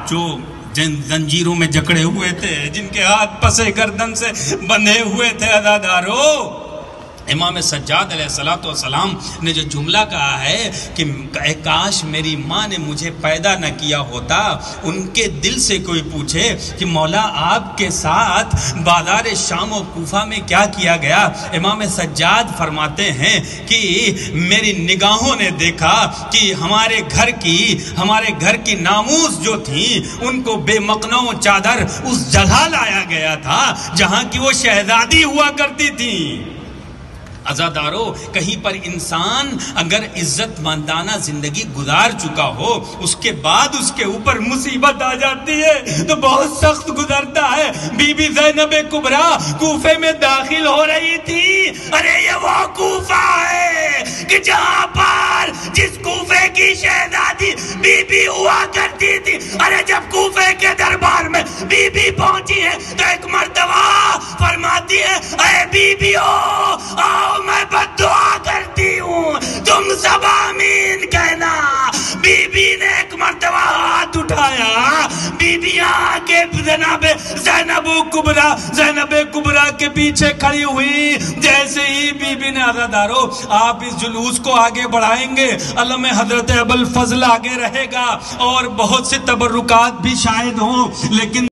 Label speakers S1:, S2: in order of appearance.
S1: جو جن زنجیروں میں جکڑے ہوئے تھے، جن کے ہاتھ پسے گردن سے بندھے ہوئے تھے، عزادارو، امام سجاد علیہ السلام نے جو جملہ کہا ہے کہ کاش میری ماں نے مجھے پیدا نہ کیا ہوتا، ان کے دل سے کوئی پوچھے کہ مولا آپ کے ساتھ بازار شام و کوفہ میں کیا کیا گیا، امام سجاد فرماتے ہیں کہ میری نگاہوں نے دیکھا کہ ہمارے گھر کی ناموس جو تھی ان کو بے مقنع و چادر اس جگہ لایا گیا تھا جہاں کی وہ شہزادی ہوا کرتی تھی۔ عزادارو، کہیں پر انسان اگر عزت مندانہ زندگی گزار چکا ہو، اس کے بعد اس کے اوپر مصیبت آ جاتی ہے تو بہت سخت گزرتا ہے۔ بی بی زینب کبریٰ کوفے میں داخل ہو رہی تھی، ارے یہ وہ کوفہ ہے کہ جہاں پر جس کوفے کی شہزادی بی بی ہوا کرتی تھی، ارے جب کوفے کے دربار میں بی بی پہنچی ہے تو ایک مرتبہ فرماتی ہے، اے بی بی آؤ میں بد دعا کرتی ہوں، تم سب آمین کہنا۔ بی بی نے ایک مرتبہ ہاتھ اٹھایا، بی بی آ کے جناب زینب کبریٰ کے پیچھے کھڑی ہوئی۔ جیسے ہی بی بی نے عزادارو آپ اس جلوس کو آگے بڑھائیں گے، علم حضرت ابوالفضل آگے رہے گا اور بہت سے تبرکات بھی شاید ہوں، لیکن